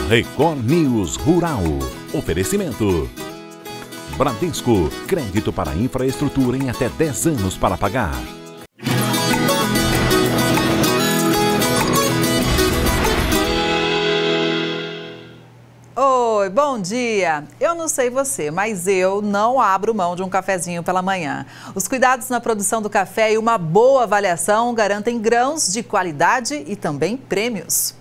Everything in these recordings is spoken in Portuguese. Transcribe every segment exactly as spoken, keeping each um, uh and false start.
Record News Rural. Oferecimento. Bradesco, crédito para infraestrutura em até dez anos para pagar. Oi, bom dia! Eu não sei você, mas eu não abro mão de um cafezinho pela manhã. Os cuidados na produção do café e uma boa avaliação garantem grãos de qualidade e também prêmios.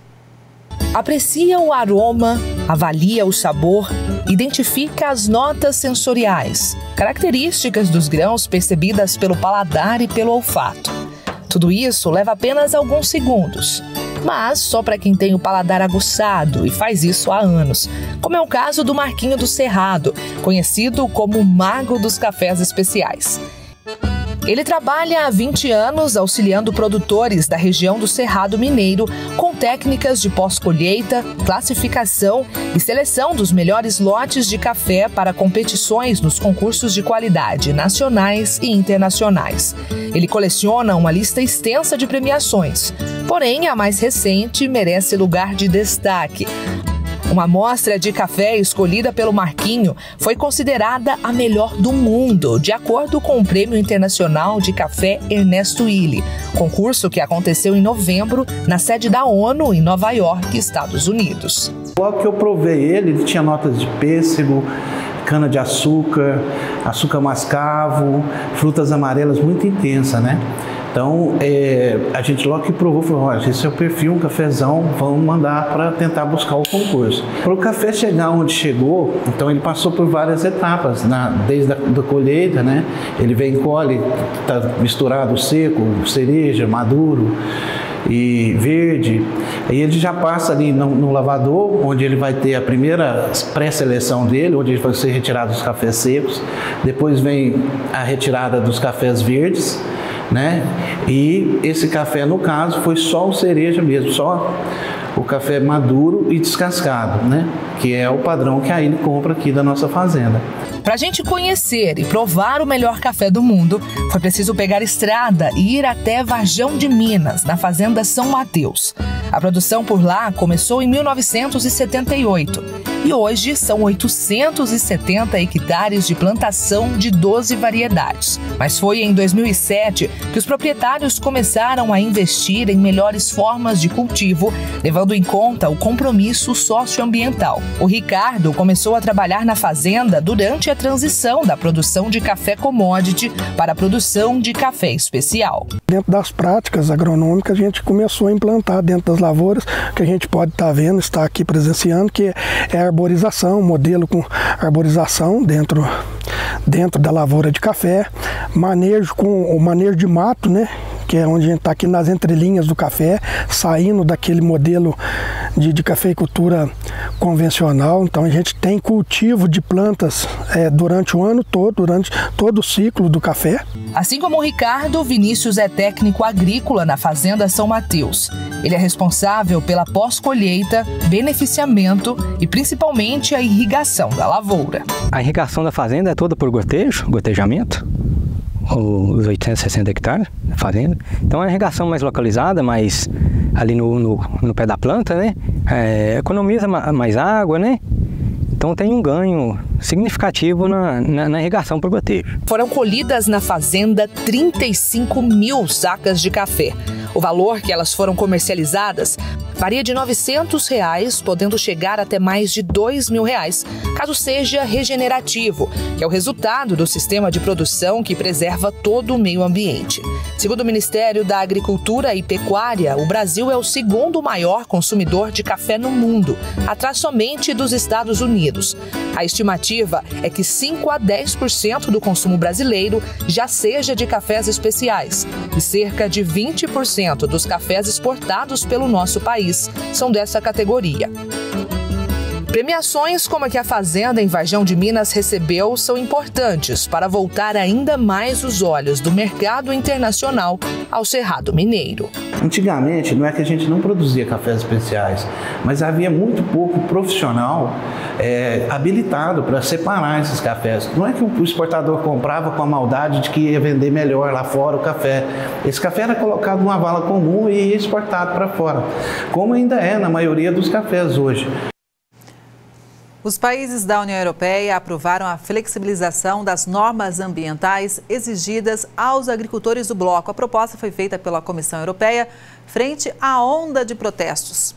Aprecia o aroma, avalia o sabor, identifica as notas sensoriais, características dos grãos percebidas pelo paladar e pelo olfato. Tudo isso leva apenas alguns segundos, mas só para quem tem o paladar aguçado e faz isso há anos, como é o caso do Marquinho do Cerrado, conhecido como o Mago dos Cafés Especiais. Ele trabalha há vinte anos auxiliando produtores da região do Cerrado Mineiro com técnicas de pós-colheita, classificação e seleção dos melhores lotes de café para competições nos concursos de qualidade nacionais e internacionais. Ele coleciona uma lista extensa de premiações, porém a mais recente merece lugar de destaque. Uma amostra de café escolhida pelo Marquinho foi considerada a melhor do mundo, de acordo com o Prêmio Internacional de Café Ernesto Illy, concurso que aconteceu em novembro na sede da ONU em Nova York, Estados Unidos. Logo que eu provei ele, ele tinha notas de pêssego, cana-de-açúcar, açúcar mascavo, frutas amarelas muito intensas, né? Então, é, a gente logo que provou, falou, olha, esse é o perfil, um cafezão, vamos mandar para tentar buscar o concurso. Para o café chegar onde chegou, então ele passou por várias etapas, na, desde a da colheita, né? Ele vem, colhe, está misturado seco, cereja, maduro e verde. Aí ele já passa ali no, no lavador, onde ele vai ter a primeira pré-seleção dele, onde vai ser retirado os cafés secos. Depois vem a retirada dos cafés verdes, né? E esse café, no caso, foi só o cereja mesmo, só o café maduro e descascado, né? Que é o padrão que a Illy compra aqui da nossa fazenda. Para a gente conhecer e provar o melhor café do mundo, foi preciso pegar estrada e ir até Varjão de Minas, na fazenda São Mateus. A produção por lá começou em mil novecentos e setenta e oito e hoje são oitocentos e setenta hectares de plantação de doze variedades. Mas foi em dois mil e sete que os proprietários começaram a investir em melhores formas de cultivo, levando em conta o compromisso socioambiental. O Ricardo começou a trabalhar na fazenda durante a transição da produção de café commodity para a produção de café especial. Dentro das práticas agronômicas, a gente começou a implantar dentro das lavouras, que a gente pode estar vendo, está aqui presenciando, que é a arborização, modelo com arborização dentro, dentro da lavoura de café, manejo com o manejo de mato, né? Que é onde a gente está aqui nas entrelinhas do café, saindo daquele modelo de, de cafeicultura convencional. Então a gente tem cultivo de plantas é, durante o ano todo, durante todo o ciclo do café. Assim como o Ricardo, Vinícius é técnico agrícola na Fazenda São Mateus. Ele é responsável pela pós-colheita, beneficiamento e principalmente a irrigação da lavoura. A irrigação da fazenda é toda por gotejo, gotejamento. Os oitocentos e sessenta hectares da fazenda. Então é uma irrigação mais localizada, mais ali no, no, no pé da planta, né? É, economiza mais água, né? Então tem um ganho significativo na, na, na irrigação por gotejo. Foram colhidas na fazenda trinta e cinco mil sacas de café. O valor que elas foram comercializadas varia de novecentos reais, podendo chegar até mais de dois mil reais, caso seja regenerativo, que é o resultado do sistema de produção que preserva todo o meio ambiente. Segundo o Ministério da Agricultura e Pecuária, o Brasil é o segundo maior consumidor de café no mundo, atrás somente dos Estados Unidos. A estimativa é que cinco a dez por cento do consumo brasileiro já seja de cafés especiais e cerca de vinte por cento dos cafés exportados pelo nosso país são dessa categoria. Premiações como a que a Fazenda em Varjão de Minas recebeu são importantes para voltar ainda mais os olhos do mercado internacional ao Cerrado Mineiro. Antigamente, não é que a gente não produzia cafés especiais, mas havia muito pouco profissional é, habilitado para separar esses cafés. Não é que o exportador comprava com a maldade de que ia vender melhor lá fora o café. Esse café era colocado numa vala comum e ia exportado para fora, como ainda é na maioria dos cafés hoje. Os países da União Europeia aprovaram a flexibilização das normas ambientais exigidas aos agricultores do bloco. A proposta foi feita pela Comissão Europeia frente à onda de protestos.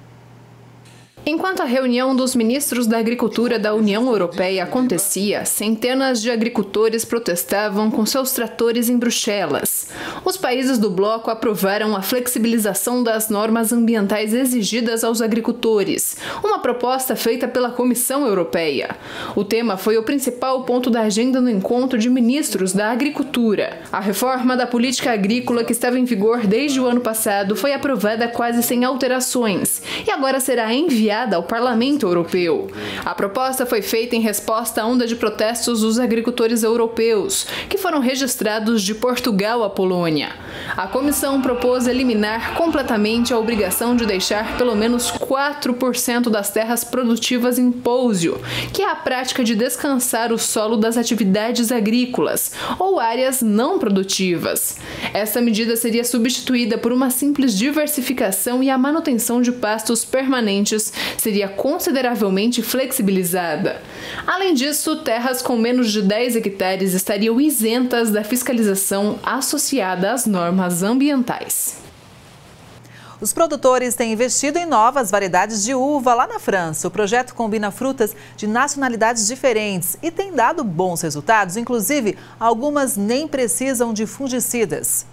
Enquanto a reunião dos ministros da Agricultura da União Europeia acontecia, centenas de agricultores protestavam com seus tratores em Bruxelas. Os países do bloco aprovaram a flexibilização das normas ambientais exigidas aos agricultores, uma proposta feita pela Comissão Europeia. O tema foi o principal ponto da agenda no encontro de ministros da Agricultura. A reforma da política agrícola, que estava em vigor desde o ano passado, foi aprovada quase sem alterações e agora será enviada ao Parlamento Europeu. A proposta foi feita em resposta à onda de protestos dos agricultores europeus, que foram registrados de Portugal à Polônia. A comissão propôs eliminar completamente a obrigação de deixar pelo menos quatro por cento das terras produtivas em pousio, que é a prática de descansar o solo das atividades agrícolas ou áreas não produtivas. Essa medida seria substituída por uma simples diversificação e a manutenção de pastos permanentes seria consideravelmente flexibilizada. Além disso, terras com menos de dez hectares estariam isentas da fiscalização associada às normas ambientais. Os produtores têm investido em novas variedades de uva lá na França. O projeto combina frutas de nacionalidades diferentes e tem dado bons resultados, inclusive algumas nem precisam de fungicidas.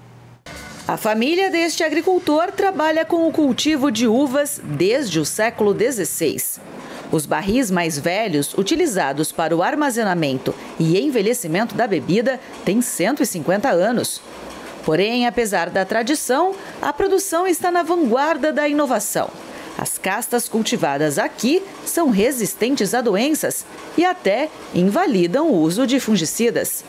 A família deste agricultor trabalha com o cultivo de uvas desde o século dezesseis. Os barris mais velhos, utilizados para o armazenamento e envelhecimento da bebida, têm cento e cinquenta anos. Porém, apesar da tradição, a produção está na vanguarda da inovação. As castas cultivadas aqui são resistentes a doenças e até invalidam o uso de fungicidas.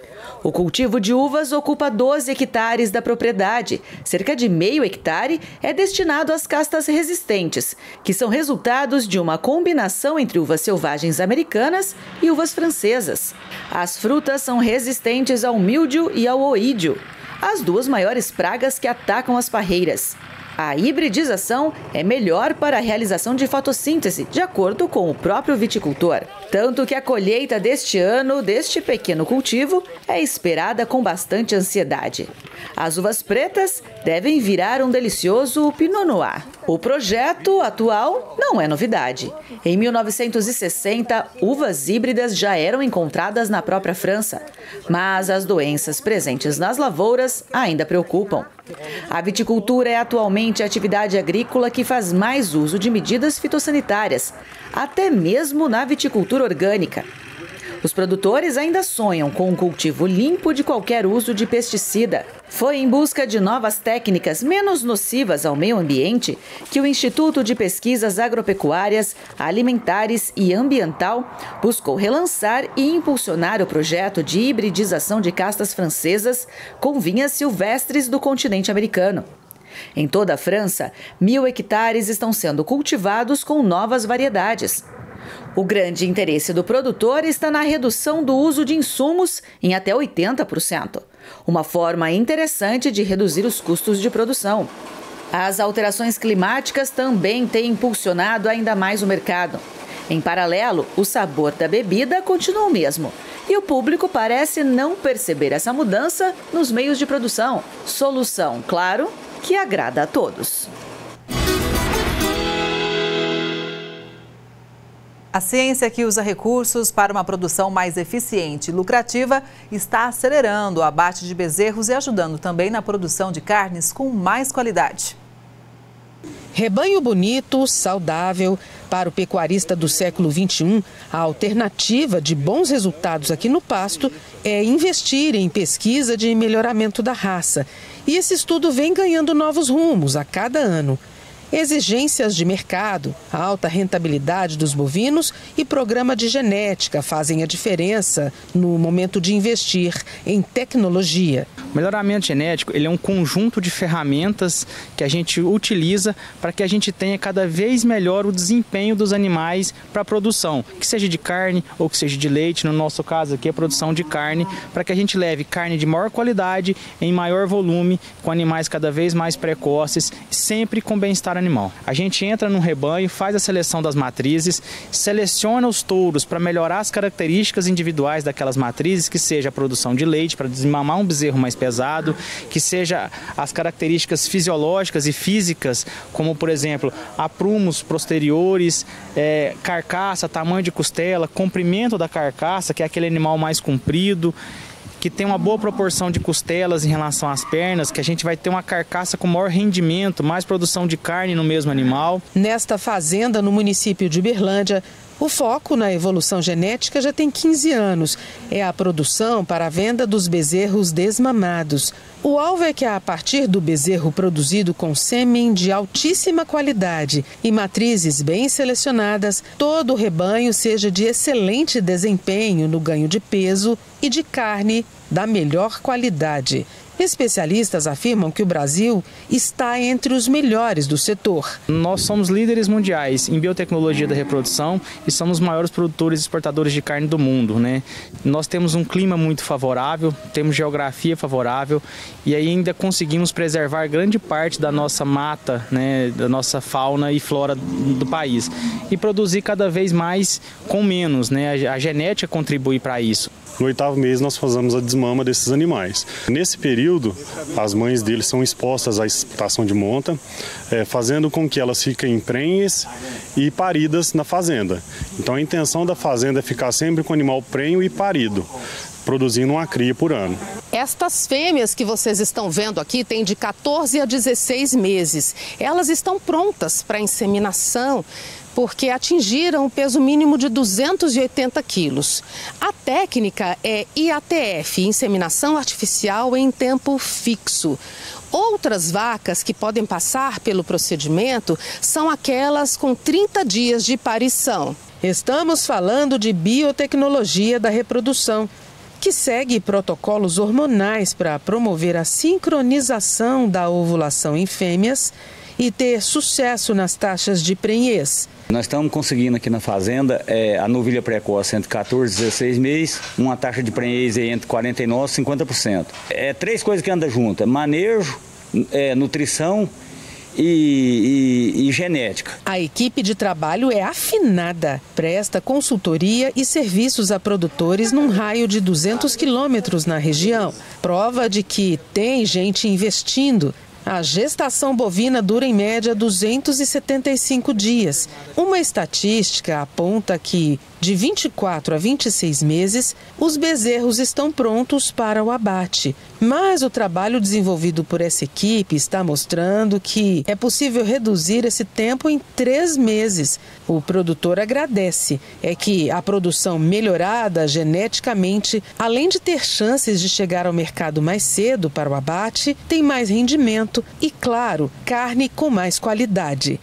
O cultivo de uvas ocupa doze hectares da propriedade. Cerca de meio hectare é destinado às castas resistentes, que são resultados de uma combinação entre uvas selvagens americanas e uvas francesas. As frutas são resistentes ao míldio e ao oídio, as duas maiores pragas que atacam as parreiras. A hibridização é melhor para a realização de fotossíntese, de acordo com o próprio viticultor. Tanto que a colheita deste ano, deste pequeno cultivo, é esperada com bastante ansiedade. As uvas pretas devem virar um delicioso Pinot Noir. O projeto atual não é novidade. Em mil novecentos e sessenta, uvas híbridas já eram encontradas na própria França, mas as doenças presentes nas lavouras ainda preocupam. A viticultura é atualmente a atividade agrícola que faz mais uso de medidas fitossanitárias, até mesmo na viticultura orgânica. Os produtores ainda sonham com um cultivo limpo de qualquer uso de pesticida. Foi em busca de novas técnicas menos nocivas ao meio ambiente que o Instituto de Pesquisas Agropecuárias, Alimentares e Ambiental buscou relançar e impulsionar o projeto de hibridização de castas francesas com vinhas silvestres do continente americano. Em toda a França, mil hectares estão sendo cultivados com novas variedades. O grande interesse do produtor está na redução do uso de insumos em até oitenta por cento, uma forma interessante de reduzir os custos de produção. As alterações climáticas também têm impulsionado ainda mais o mercado. Em paralelo, o sabor da bebida continua o mesmo e o público parece não perceber essa mudança nos meios de produção. Solução, claro, que agrada a todos. A ciência que usa recursos para uma produção mais eficiente e lucrativa está acelerando o abate de bezerros e ajudando também na produção de carnes com mais qualidade. Rebanho bonito, saudável. Para o pecuarista do século vinte e um, a alternativa de bons resultados aqui no pasto é investir em pesquisa de melhoramento da raça. E esse estudo vem ganhando novos rumos a cada ano. Exigências de mercado, a alta rentabilidade dos bovinos e programa de genética fazem a diferença no momento de investir em tecnologia. O melhoramento genético ele é um conjunto de ferramentas que a gente utiliza para que a gente tenha cada vez melhor o desempenho dos animais para a produção, que seja de carne ou que seja de leite, no nosso caso aqui a produção de carne, para que a gente leve carne de maior qualidade, em maior volume, com animais cada vez mais precoces, sempre com bem-estar animal. A gente entra num rebanho, faz a seleção das matrizes, seleciona os touros para melhorar as características individuais daquelas matrizes, que seja a produção de leite, para desmamar um bezerro mais pesado, que seja as características fisiológicas e físicas, como por exemplo, aprumos posteriores, é, carcaça, tamanho de costela, comprimento da carcaça, que é aquele animal mais comprido, que tem uma boa proporção de costelas em relação às pernas, que a gente vai ter uma carcaça com maior rendimento, mais produção de carne no mesmo animal. Nesta fazenda, no município de Uberlândia, o foco na evolução genética já tem quinze anos. É a produção para a venda dos bezerros desmamados. O alvo é que, a partir do bezerro produzido com sêmen de altíssima qualidade e matrizes bem selecionadas, todo o rebanho seja de excelente desempenho no ganho de peso e de carne da melhor qualidade. Especialistas afirmam que o Brasil está entre os melhores do setor. Nós somos líderes mundiais em biotecnologia da reprodução e somos os maiores produtores e exportadores de carne do mundo, né? Nós temos um clima muito favorável, temos geografia favorável e ainda conseguimos preservar grande parte da nossa mata, né, da nossa fauna e flora do país e produzir cada vez mais com menos, né? A genética contribui para isso. No oitavo mês nós fazemos a desmama desses animais. Nesse período, as mães deles são expostas à estação de monta, é, fazendo com que elas fiquem prenhes e paridas na fazenda. Então a intenção da fazenda é ficar sempre com o animal prenho e parido, produzindo uma cria por ano. Estas fêmeas que vocês estão vendo aqui têm de quatorze a dezesseis meses. Elas estão prontas para inseminação, porque atingiram o peso mínimo de duzentos e oitenta quilos. A técnica é I A T F, inseminação artificial em tempo fixo. Outras vacas que podem passar pelo procedimento são aquelas com trinta dias de parição. Estamos falando de biotecnologia da reprodução, que segue protocolos hormonais para promover a sincronização da ovulação em fêmeas e ter sucesso nas taxas de prenhez. Nós estamos conseguindo aqui na fazenda é, a novilha precoce entre quatorze e dezesseis meses, uma taxa de prenhez entre quarenta e nove e cinquenta por cento. É três coisas que andam juntas: manejo, é, nutrição e, e, e genética. A equipe de trabalho é afinada, presta consultoria e serviços a produtores num raio de duzentos quilômetros na região. Prova de que tem gente investindo. A gestação bovina dura em média duzentos e setenta e cinco dias. Uma estatística aponta que, de vinte e quatro a vinte e seis meses, os bezerros estão prontos para o abate. Mas o trabalho desenvolvido por essa equipe está mostrando que é possível reduzir esse tempo em três meses. O produtor agradece. É que a produção melhorada geneticamente, além de ter chances de chegar ao mercado mais cedo para o abate, tem mais rendimento e, claro, carne com mais qualidade.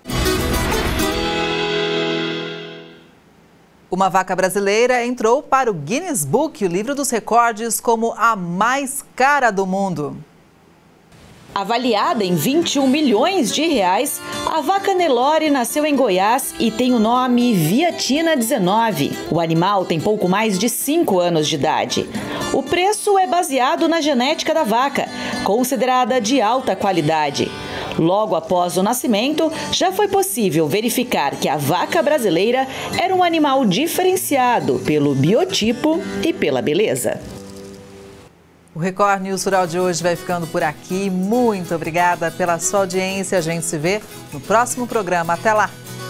Uma vaca brasileira entrou para o Guinness Book, o livro dos recordes, como a mais cara do mundo. Avaliada em vinte e um milhões de reais, a vaca Nelore nasceu em Goiás e tem o nome Viatina dezenove. O animal tem pouco mais de cinco anos de idade. O preço é baseado na genética da vaca, considerada de alta qualidade. Logo após o nascimento, já foi possível verificar que a vaca brasileira era um animal diferenciado pelo biotipo e pela beleza. O Record News Rural de hoje vai ficando por aqui. Muito obrigada pela sua audiência. A gente se vê no próximo programa. Até lá!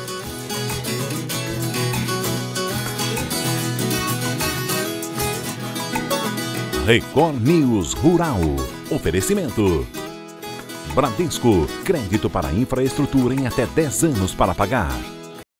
Record News Rural. Oferecimento. Bradesco. Crédito para infraestrutura em até dez anos para pagar.